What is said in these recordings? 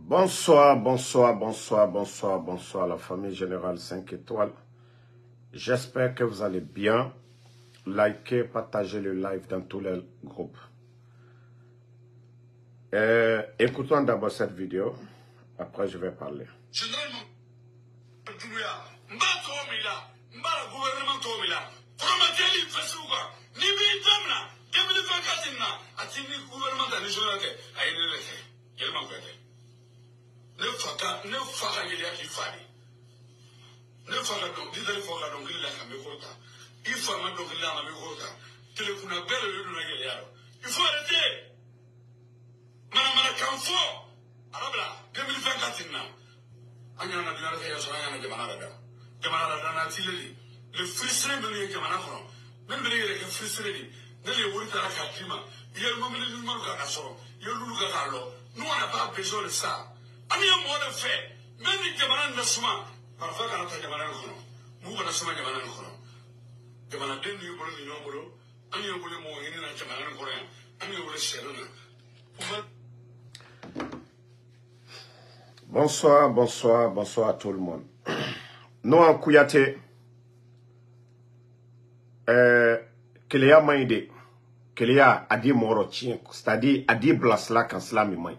Bonsoir, bonsoir, bonsoir, bonsoir, bonsoir la famille Générale 5 étoiles. J'espère que vous allez bien. Likez, partagez le live dans tous les groupes. Écoutons d'abord cette vidéo. Après, je vais parler. Ne faga yeli aki fari ne faga don didali faga don gilla ka me kota I fama don gilla ka me kota telefona bele le na yeli yaro il faut arrêter mana kanfo arabla 2024 na anya na dinara ka yaso anya na jamana da na tileli le frisre me le jamana ko men be le ke frisre di ne le wuri tara ka klima yel mo me le mo ka so yel lulu ka lo nous on n'a pas besoin de ça. Ami ya mo de fait même ni jamana na suma parfois kana ta jamana ko mu kana suma jamana ko jamana den ni bolo ni nyongolo ami yo bolo mo ni na jamana ko ya ami yo bolo sherona. Bonsoir, bonsoir, bonsoir à tout le monde. Nous en Kouyaté, Kéléa Maïdé, Kéléa Adi Morochien, c'est-à-dire Adi Blasla Kanslami Maï.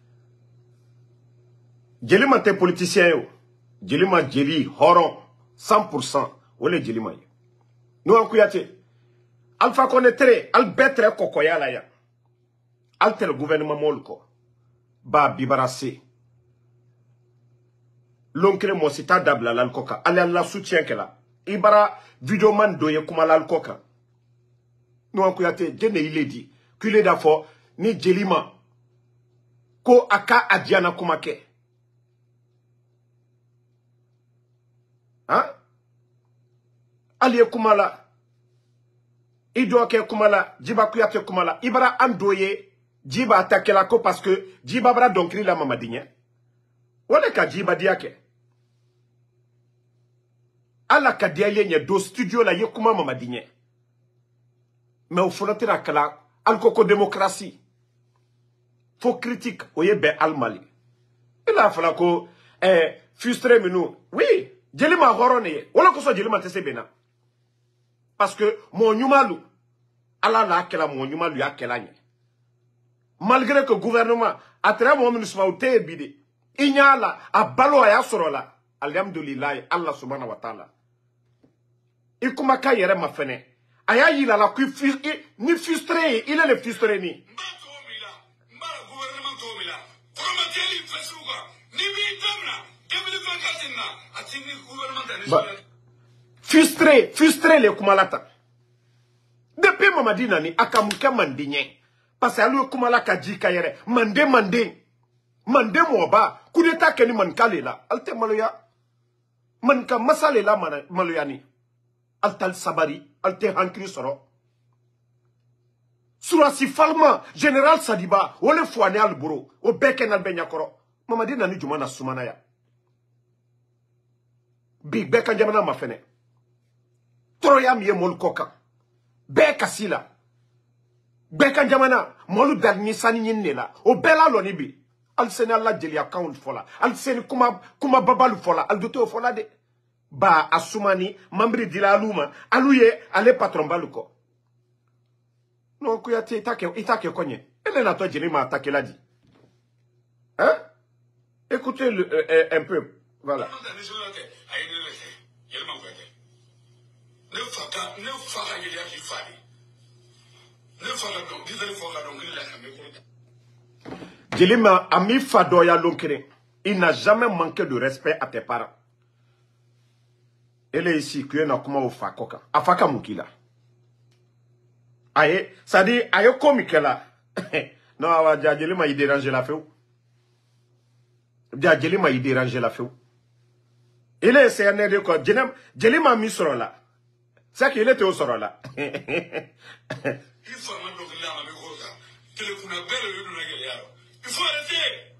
Djelima te politicien yo, Djelima Djeli, Horon, 100%, Ole Djelima yo. Nous en Kouyaté, Alpha Konetre, Albetre Kokoya la ya, Alte le gouvernement Molko, Ba Bibarase, L'onkre Mosita Dabla l'alcoca, allez la soutien que là. Ibara videoman doye kuma l'alcoca. Nous en Kouyaté, Djene il est dit, qu'il est d'affaire, ni Djelima, ko aka adiana kumake. Hein? Aliye kumala. Idoke kumala. Djiba Kouyaté kumala. Ibara andoye. Djiba attaque la ko parce que Djiba bra donkri la mamadinye. Wale ka Djiba diake. Ala ka diaye nye do studio la ye kuma mamadinye. Mais au fond la kala. Al koko démocratie. Faut critique. Oye be al mali. Il a fallu ko frustré menou. Oui. Djelima horone, wala ko so Djelima tese bena. Parce que mon nyumalu, ala la akela mon nyumalu ya kelanye. Malgré que le gouvernement, à travers mon municipal, te bide, inyala, a balo ya sorola, alhamdulillah, Allah subhanahu wa ta'ala. Ikumaka yere ma fene. Aya yila la kui ni frustré, il est le frustré ni. Frustré les kumalata. Depuis Mamadi Nani, akamuka mandinye. Parce que alu kumala kaji kayere. Mande. Mande moba. Kudeta keni mankale la. Alte maloya. Manka masale la maloyani. Altal sabari. Alte hankri soro. Surasi falma. Général Sadiba. Ole fouane alburo. O beken albenyakoro. Mamadi Nani jumana sumana ya. Big beka njamana mafene. Troya miye mol koka. Beka sila. Beka njamana. Molu darni sani nyinela. O bela lonibi. Al sene alla jeli account fola. Al sene kuma babalu fola. Al dote o fola de. Ba asumani. Mambri dila aluma. Aluye ale patron baluko. Non Kouyaté itake konye. Elle n'a pas Djelima attaqué la dit. Hein? Écoutez un peu. Voilà. Djelima a mis Fadoya Lonkere. Il n'a jamais manqué de respect à tes parents. Elle est ici, qui est dans comment au Fakoka. Afaka Moukila. Aye, ça dit, aye comique là. Non, Djelima il dérange la feu. Djelima il dérange la feu. Il est cerné de quoi? Djelima mis sur là. C'est qu'il était au sort là. Il faut arrêter.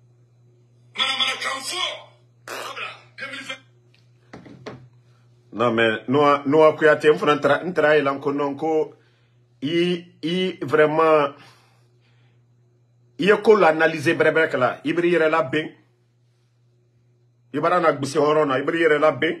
Non mais nous a Kouyaté on fait un travail là encore non il vraiment il y a qu'on l'analyse bref là, il brille là bien. Il va na gbisi horona, il brille là bien.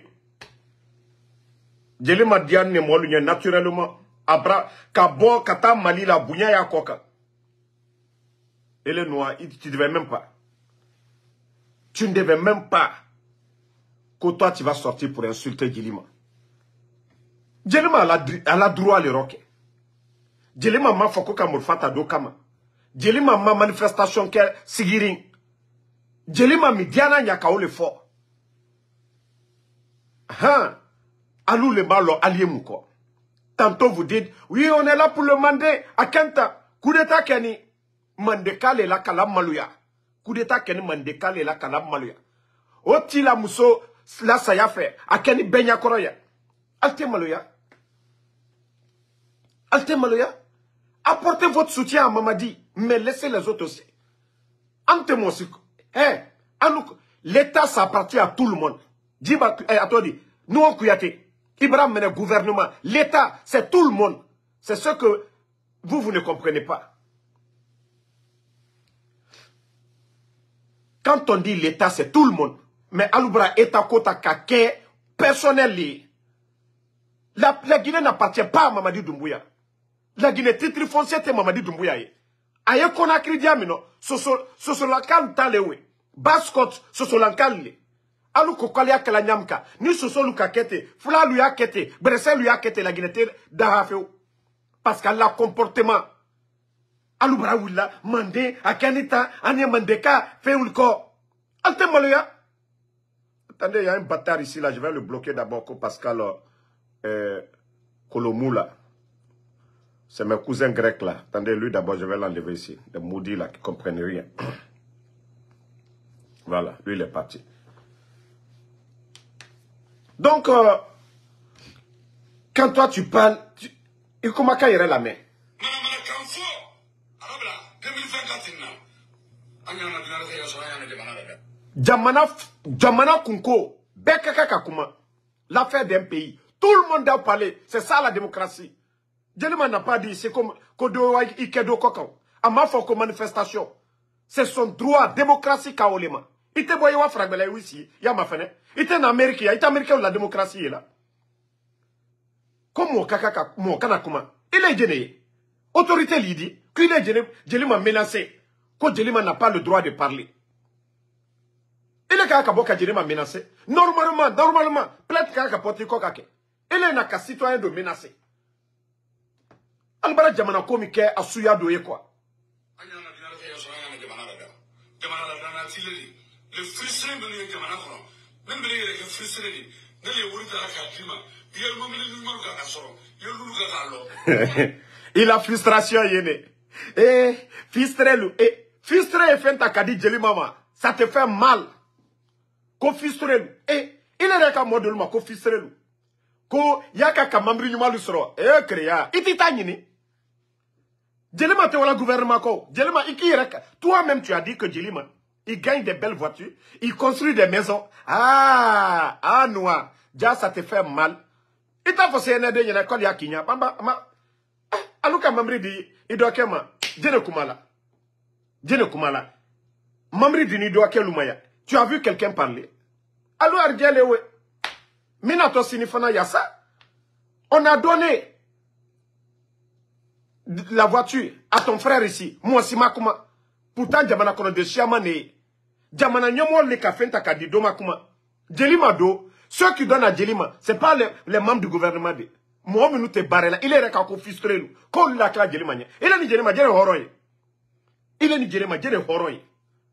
Jelima diane ne molu naturellement abra kabo kata mali la bunya ya koka. Et le noir, tu ne devais même pas. Tu ne devais même pas que toi tu vas sortir pour insulter Jelima. Jelima elle a droit à l'Iroquais. Jelima ma foko kamurfata do kama. Jelima ma manifestation ke sigirin. Jelima mi diana nyaka o le fort. Hein? Alou le malo allié mouko. Tantôt vous dites, oui on est là pour le demander à Kenta. Coup d'état keni. Mandekale la kalam maluya. Coup d'état keni mandekale la kalam maluya. Oti la muso la saya fait. A keni benya koroya. Alte maluya. Alte maluya. Apportez votre soutien à Mamadi. Mais laissez les autres aussi. Ante mosiko. L'État ça appartient à tout le monde. Diba, attendez. Nous on kuyate. Ibrahim mène gouvernement. L'État c'est tout le monde. C'est ce que vous ne comprenez pas. Quand on dit l'État, c'est tout le monde. Mais Aloubra, État, Kota, Kake, personnel. La Guinée n'appartient pas à Mamadi Doumbouya. La Guinée, titre foncier, c'est Mamadi Doumbouya. Aye Konakri Diamino, Sosolankan Talewe, Baskot, Sosolankan le. Alou Kokalia Kalanyamka, ni Sosoluka Kete, Fula lui a Kete, Bressel lui a Kete, la Guinée, Darafeo. Parce qu'elle a comportement. Aloubra Willa, Mandé, Akanita, Anya Mandeka, Feulko. Alte Maloya. Attendez, il y a un bâtard ici, là, je vais le bloquer d'abord, Pascal Kolomoula. C'est mes cousins grecs, là. Attendez, lui d'abord, je vais l'enlever ici. Les maudits, là, qui ne comprennent rien. Voilà, lui, il est parti. Donc, quand toi, tu parles, il commence à y avoir la main. Jamana Kunko, Bekaka Kakuma, l'affaire d'un pays. Tout le monde a parlé. C'est ça la démocratie. Jelima n'a pas dit, c'est comme Kodo Ikedo Kokon. Amafo comme manifestation. C'est son droit, démocratie Kaolema. Il te voyait fragmenter ici, il y a ma fenêtre. Il est en Amérique, il est américain où la démocratie est là. Comme mon Kakaka, mon Kanakuma, il est gêné. Autorité lui dit qu'il est gêné, Jelima menacé. Que Jelima n'a pas le droit de parler. Il est Kakaboka Jelima menacé. Normalement, peut-être Kakapote Kokake. Il est un citoyen de menacer. Albara Jamana Komike a souya doye quoi. Le frustré me dit Jamana Koro. Même les frustrés, il a frustration yéné. Frustré fait ta kadi jeli mama. Ça te fait mal. Ko frustré. Il est qu'à modèle ma ko frustré. Ko yaka kamambri nyuma lusro. Créa. Iti tanyini. Jelima te wala gouvernement ko. Jelima iki reka. Toi-même tu as dit que Jelima il gagne des belles voitures, il construit des maisons. Noir. Déjà ça te fait mal. Il t'a fait un aide de l'école Yakinya. Alouka Mamri dit, il doit qu'elle Djene Kumala. Mamri dit, il doit qu'elle Lumaya. Tu as vu quelqu'un parler? Alou Ardielewe. Minato Sinifana Yassa. On a donné la voiture à ton frère ici. Moi, Simakuma. Pourtant, Jamana kono de Chiamane. Jamana nyomo le kafenta kadi doma kuma. Jelima do. Ceux qui donnent à Jelima, ce n'est pas les membres du gouvernement. Moi, nous te barré là. Il est rekako frustré. Quand il a claqué Jelima. Il est ni Jelima, Jelima horoye. Il est ni Jelima, Jelima horoye.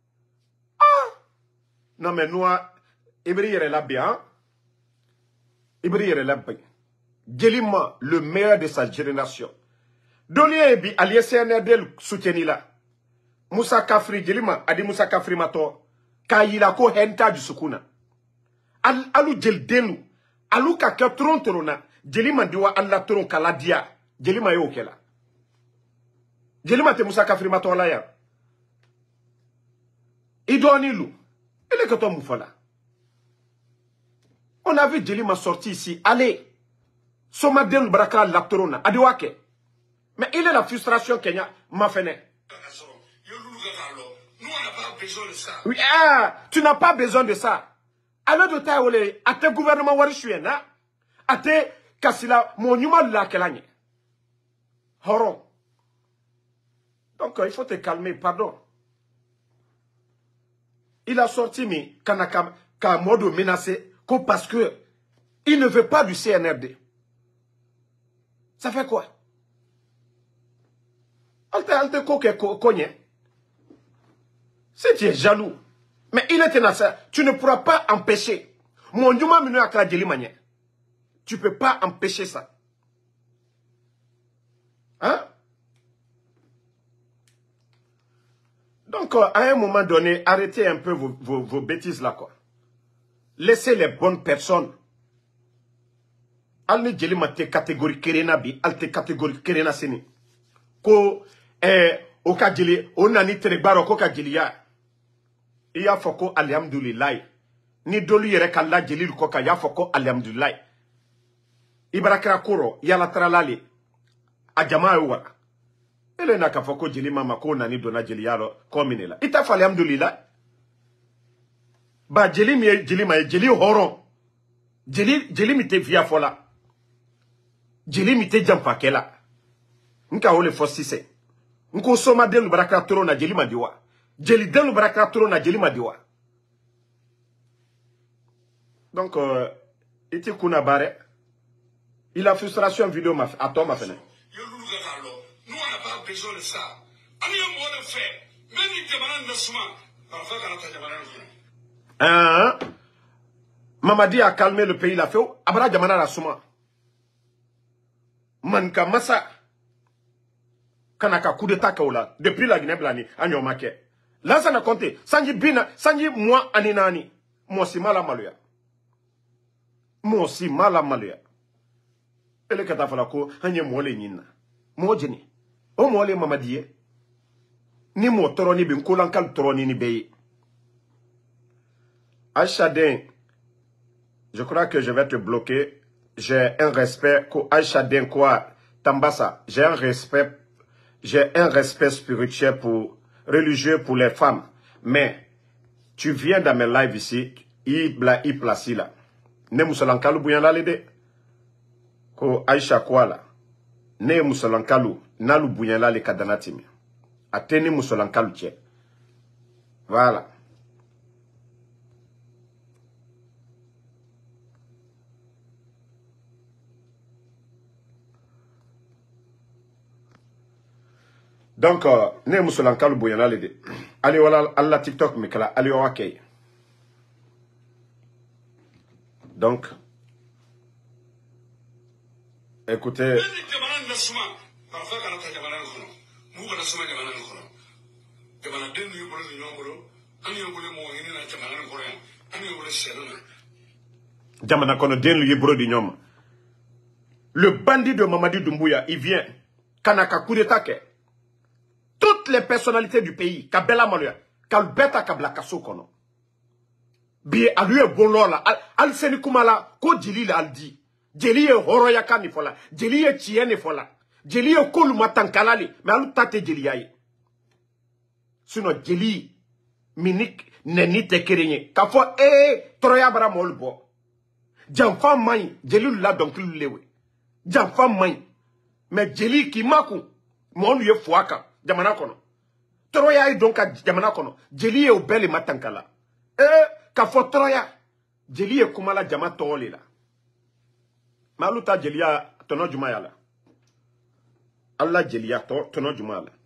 Non mais nous, Ibri est là bien. Ibri est là bien. Jelima, le meilleur de sa génération. Donnez bi allié CNRD soutenu là. Moussa Kafri, Jelima, a dit Moussa Kafri mato, Kayila ko henta du sukuna. Alou jel delu, alou ka ke tron torona, Jelima diwa alla tron kaladia, Jelima yo kela. Jelima te Moussa Kafri mato la ya. Idonilu, il est que ton moufala. On a vu Jelima sortir ici, allez, Soma delu braka la torona, adiwake. Mais il est la frustration Kenya, ma fene. n'a pas besoin de ça. Oui, tu n'as pas besoin de ça. Alors de ta ole, à tes gouvernements warishuena, à tes kasila, mon numéro la kelanye. Horon. Donc, il faut te calmer, pardon. Il a sorti, mais, qu'à mode menacé, parce que il ne veut pas du CNRD. Ça fait quoi? Alte kogne. Si tu es jaloux, mais il est tenace, tu ne pourras pas empêcher. Mon Dieu m'a mené à Kladjeli Manye. Tu ne peux pas empêcher ça. Hein? Donc, à un moment donné, arrêtez un peu vos bêtises là, quoi. Laissez les bonnes personnes. Al ne jeli mate catégorie kerena bi, al te catégorie kerena seni. Ko, o ka jeli, o nani terebaro ko ka jeli ya. Iya foko alhamdulillah. Ni dolu yere ka la jeli ko ka ya foko alhamdulillah. Ibarakra kuro, ya la tralali. A jamaa wa. Ele na ka foko jeli mama ko nani dona jeli yaro komine la. Ita fa alhamdulillah. Ba jeli mi jeli ma jeli horon. Jeli mi te via fola. Jeli mi te jampa kela. Nka ole fosise. Nko soma delu baraka toro na jeli madiwa. Jeli delu baraka toro na jeli madiwa. Donc, iti kuna bare. Il a frustration vidéo à toi ma fenêtre. Nous, on n'a pas besoin de ça. On a un mot de fait. Même les camarades de souvent. Parfois, quand on a Mamadi a calmé le pays, la fait. Abra Jamana la souma. Manka Massa. Kanaka coup d'état kaola. Depuis la Guinée-Blani, Agnon Maké. Là, ça n'a compté. Sanji Bina, Sanji moi, Aninani. Moi, si mal à Maluya. Moi, si mal à Maluya. Et le Katafalako, Agnon Mole Nina. Mojini. O Mole Mamadi. Ni mo toroni bin kolankal toroni ni beye. Aïchaden, je crois que je vais te bloquer. J'ai un respect. Aïchaden quoi, Tambassa, j'ai un respect spirituel religieux pour les femmes. Mais, tu viens dans mes lives ici, il place là. Ne musolankalu bouyan l'ide. Ko Aïcha quoi là. Ne musolankalu, nalu bouyan la le kadanatimi. Ateni musolankalu tche. Voilà. Donc, ne musolankalu boyana lede. Ali wala alla TikTok mikala ali wakay. Donc, écoutez. Le bandit de Mamadi Doumbouya, il vient. Kanaka coup d'état. Toutes les personnalités du pays, Kabela Maluya, Kalbeta Kabla Kasso Kono. Bien, à lui, bon là, al seni kumala, ko jeli la al di. Jeli e horoyaka ni fola, jeli e tiene fola, jeli e kolu matankalali, mais alu tate jeli yaye. Sinon, jeli, minik, neni te kerenye. Kafo, troya bara molbo. Janfa may, jeli la donc lewe. Janfa may. Mais jeli ki maku, mon ye fuaka. Jamana kono. Troya donc à Jamana kono. Jeli e obele matankala. Kafo Troya. Jeli e kumala jama tole la. Maluta jelia tono jumaya la. Allah jelia tono jumaya la.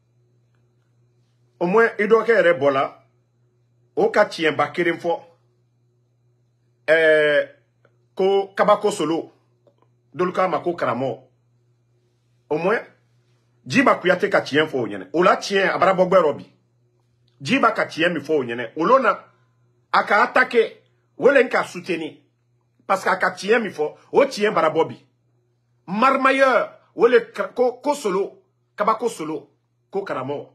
Au moins, il doit être rebola. Au cas tien bakirin fo. Ko kabako solo. Doluka mako karamo. Au moins, Jiba kuyate ka tien fo nyene. Ola tien abara bogbe robi. Jiba ka tien mi fo nyene. Olona aka attaquer wole nka soutenir parce que aka tien mi fo o tien bara bobi. Marmailleur wole ko solo kabako solo ko karamo.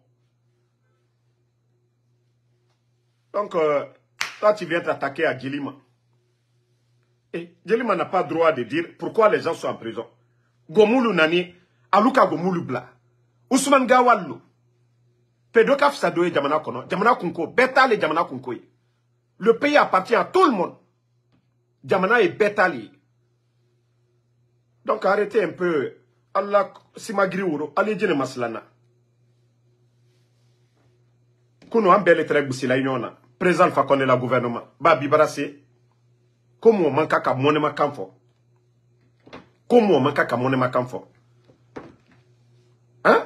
Donc toi tu viens t'attaquer à Djelima. Et Djelima n'a pas droit de dire pourquoi les gens sont en prison. Gomulu nani aluka gomulu bla. Ousmane Gawalou. Pedokaf Sadoye Jamana Kono, Jamana Kunko, Betale Jamana Kunko. Le pays appartient à tout le monde. Jamana est Betale. Donc arrêtez un peu. Allah Simagri Ouro, allez dire Maslana. Kouno ambele trebousi la union. Président Fakone la gouvernement. Babi Barase. Comment on manque à monema camfo? Comment on manque à monema camfo? Hein?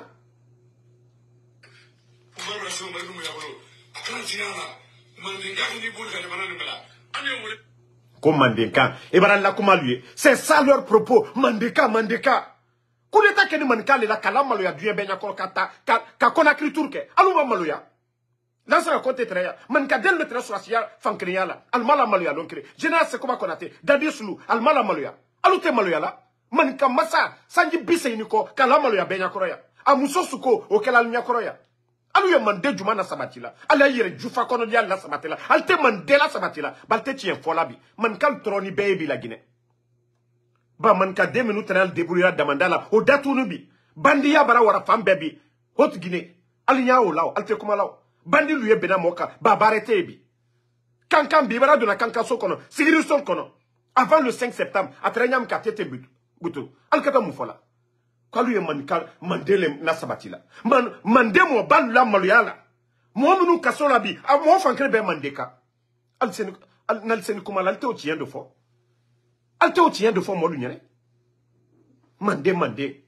Comme Mandeka. Et voilà la comment lui. C'est ça leur propos. Mandeka, Mandeka. Kouleta keni Mandeka le la kalamaloya duye benya kolkata ka konakri turke. Aluma maloya. Dans ce côté très Mandeka del le très soasia fankriala. Almala maloya lonkre. Général c'est comment konate. Dadi sulu. Almala maloya. Alute maloya la. Mandeka massa. Sanji bise iniko. Kalamaloya benya koroya. Amuso suko. Okela lunya koroya. Alu ye mande jumana sabatila. Ala yere jufa kono dia la sabatila. Alte mandela sabatila. Balte tien folabi. Man kal troni baby la Guinée. Ba man ka 2 minutes al débrouiller damandala. O datunubi. Bandi ya bara wara fam baby. Haute Guinée. Alinya o lao. Alte kuma lao. Bandi luye bena moka. Ba barete bi. Kankan bibara dona kankan so kono. Sigiri son kono. Avant le 5 septembre. Atrenyam ka tete butu. Alkata mufola. Kalu ye mandele na sabatila. Mande mo balu la maluyala. Mo munu kasola bi. A mo fankre be mandeka. Nalseni kuma lalte o tien de fo. Alte o tien de fo mo lunyane. Mande.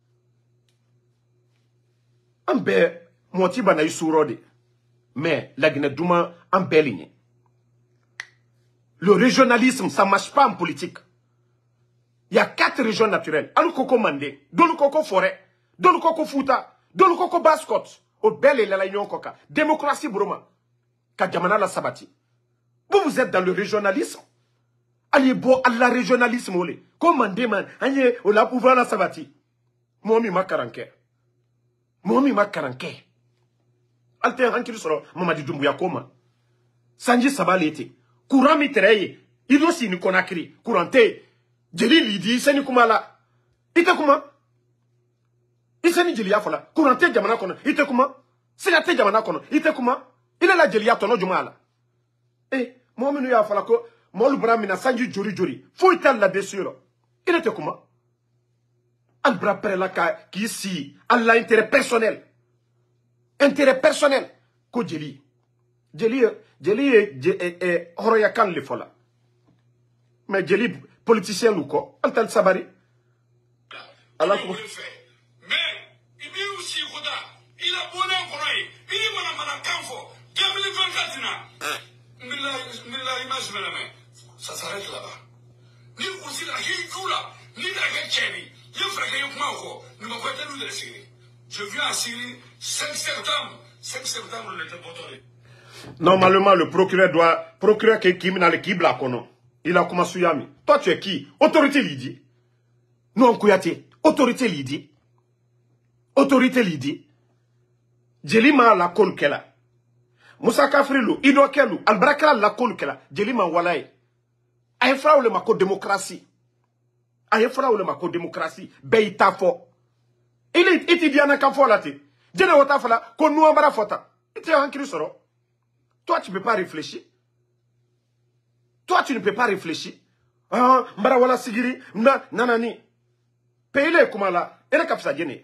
Ambe moti bana isurode. Mais la Guinée Douma ambeligné. Le régionalisme ça marche pas en politique. Il y a 4 régions naturelles. Alukoko Mandé, Dolukoko Forêt, Dolukoko Fouta, Dolukoko Baskot, au bel et la Union Koka. Démocratie Broma. Kadjamana la Sabati. Vous êtes dans le régionalisme. Allez, bon, à la régionalisme, olé. Commandé, man. Allez, on a pouvoir la Sabati. Momi Makaranke. Momi Makaranke. Alte Hankiri Soro, Mamadi Dumbuya Koma. Sanji Sabalete. Courant mitreye. Idosi ni konakri. Courante. Jeli lidi iseni kuma la. Ite kuma. Iseni jeli ya fola. Kurante jamana kono. Ite kuma. Sinate jamana kono. Ite kuma. Ile la jeli ya tono jumala. Mo minu ya fola ko. Molu bra mina sanji jori. Fou ital la desuro. Ile te kuma. Al bra prela ki si. Alla intérêt personnel. Intérêt personnel. Ko jeli. Jeli horoya kan le fola. Mais jeli politicien ou quoi? Altal Sabari. Alors comment mais il dit aussi Koda, il a bonné en Corée. Il dit mana Kanfo, 2024 na. Mila image la main. Ça s'arrête là-bas. Ni aussi la Hikula, ni la Gacheni. Il faut que je m'en nous m'avons fait nous de la Syrie. Je viens à Syrie 5 septembre. 5 septembre on était botoré. Normalement le procureur qui m'a le kibla kono. Il a commencé à me. Toi, tu es qui? Autorité Lydie. Non, Kouyate. Autorité Lydie. Autorité Lydie. Jelima la kolkela. Moussa Kafrilou, Ido Kelou, Albrakala la kolkela. Jelima Walaye. Aïfra ou le mako démocratie. Aïfra ou le mako démocratie. Beita fo. Il est étudiant à Kanfo la té. Djene Wotafala, qu'on nous embara fota. Il est en crisoro. Toi, tu ne peux pas réfléchir. Toi, tu ne peux pas réfléchir. Ah, mbara wala sigiri, nanani. Paye-le comment là. Et kapsa djene.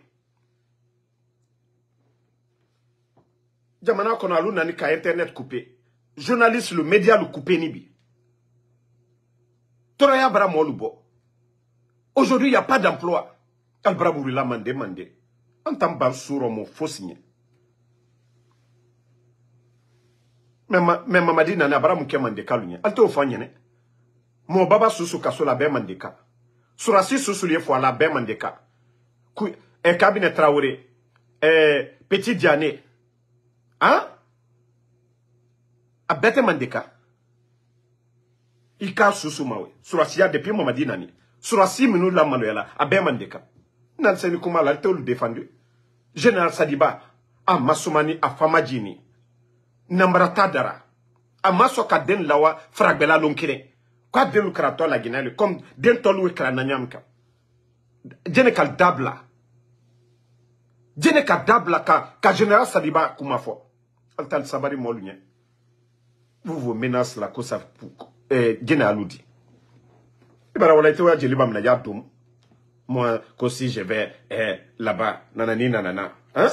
Jamana konalu nani ka internet coupé. Journaliste, le média le coupé nibi. Toraya bra molubo. Aujourd'hui, il n'y a pas d'emploi. Albra bourila mande. Antam bar souro mo faussigne. Mais mamadi nana bara muke mandeka lunya. Alte ofanyene. Mo baba susu kaso la be mandeka. Surasi susu liye fwa la be mandeka. Kabine Traoré. Petit Diané. Hein? A bete mandeka. Ika susu mawe. Surasi ya depuis mamadi nani. Surasi minu la manuela. A be mandeka. Nanseni kuma la te ou défendu. Général Sadiba. A Massoumani a Famadjini. Nambrata dara. Amaso ka den lawa fragbela lonkire. Kwa den krato la Guinée comme den tolu kra nanyamka. Jene kal dabla. Djene ka dabla ka général Sadiba Koumafo. Altal Sabari Molunye. Vous menacez la cause pour Djene Aloudi. Et bien, on a été à Djeliba Mnayadoum. Moi, aussi, je vais là-bas. Nanani, nanana. Hein?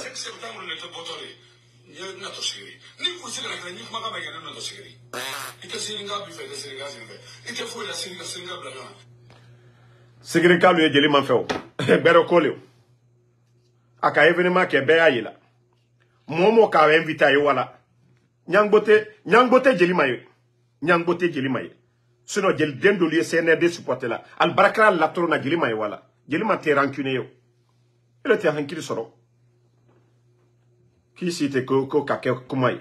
Ségrika lui est Djeliman Feo. Bero Koleo. Aka événement qui est béaïla. Momo ka invité à Yowala. Nyangbote Djelimaye. Nyangbote Djelimaye. Sinon, Djel Dendolier CNRD supporté là. Al Barakra la trona Djelimaye wala. Djeliman te rancuné yo. Il était rancune soro. Qui c'était ko kake kumaye.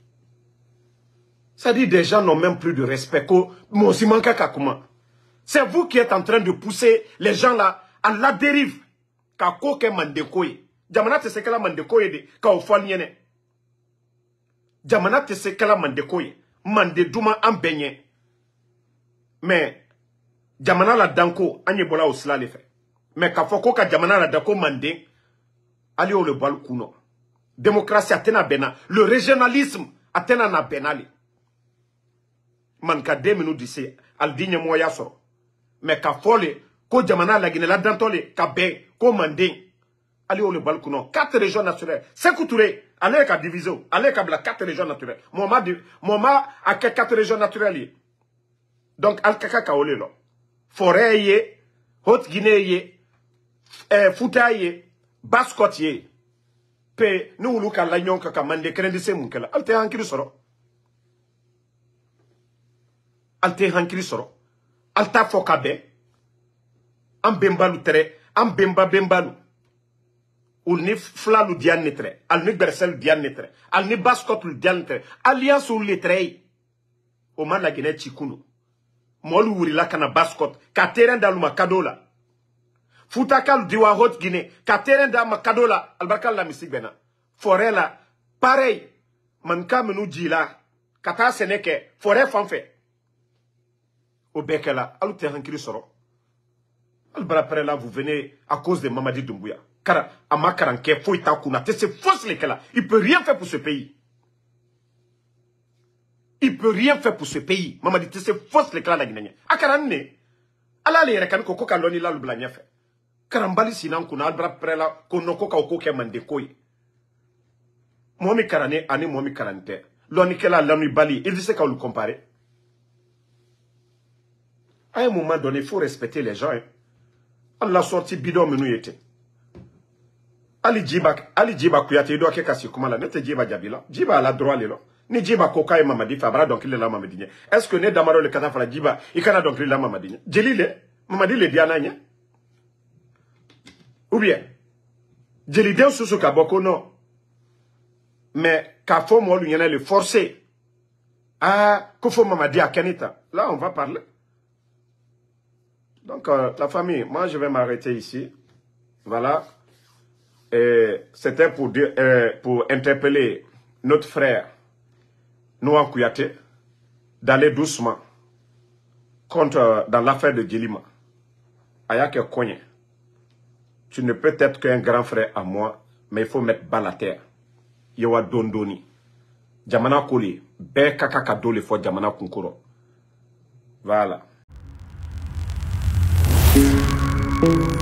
Ça dit des gens n'ont même plus de respect ko monsimanka kakuma. C'est vous qui êtes en train de pousser les gens là à la dérive. Ka koke mandekoye. Jamana te sekala mandekoye de ka ofal nyene. Jamana te sekala mandekoye. Mande douma ambenye. Mais jamana la danko anye bola osla le fait. Mais ka foko ka jamana la danko mande ali o le bal kuno. Démocratie atena bena, le régionalisme atena na benali. Man ka 2 minutes d'ici al digne moya soro. Mais ka fole ko jamana la gine la dantole ka be ko mande ali o le bal kuno. 4 régions naturelles. Sékou Touré allez ka division, allez ka bla 4 régions naturelles. Moma a 4 régions naturelles. Donc, al-kaka kaole lo. Forêt ye, Haute-Guinée ye, Fouta ye, Basse-Côte ye. Pe, nous ou ka l'agnon kaka mande krendise munkela. Alte hankiri soro. Alte hankiri soro. Alta fokabe. Am bembalu tere, am bembalu. Ou ni flalu dian netre, al ni bersel dian netre, al ni Basse-Côte lu dian netre. Alliance ou letre. O man la Guinée chikunu. Molu wuri la kana Basse-Côte, ka terrain daluma kadola. Fouta kal diwa Haute-Guinée, ka terrain daluma kadola, albarkal la misik bena. Forêt la, pareil, manka menu djila, kata seneke, forêt fanfe. Au beke la, alute hankiri soro. Albara pere là, vous venez à cause de Mamadi Doumbouya. Car amakaranke, fouita kuna, te se fausse lesquels il peut rien faire pour ce pays. Il peut rien faire pour ce pays. Maman dit, c'est fausse les clans de Guinée. Akarane, ala le rekani koko kaloni la lublanya fait. Karambali sinan kuna albra prela kono koka okoke mandekoi. Momi karane ani momi karante. Loni kela lami bali, il dit c'est qu'on le compare. À un moment donné, il faut respecter les gens. Hein. Allah sorti bidon menu était. Ali Djiba kuyate, il doit kekasi kumala. Nete Djiba Djabila. Djiba a la droit le lo. Ni Djiba koka et Mamadi Fabra donc il est là Mamadine. Est-ce que ne Damaro le Katafala Djiba, il kana donc il est là Mamadine. Djelile, Mamadi le Diananya. Ou bien, Djelide ou Soussou Kaboko non. Mais Kafo moi lui le forcer. Ah, Kofo Mamadi à Kenita. Là on va parler. Donc la famille, moi je vais m'arrêter ici. Voilà. C'était pour dire, pour interpeller notre frère. Noa Kouyaté, d'aller doucement contre dans l'affaire de Djelima. Ayake Kogne, tu ne peux être qu'un grand frère à moi, mais il faut mettre bas la terre. Yewa Dondoni. Jamana Koli, Be Kaka Dole for Jamana Kunkuro. Voilà.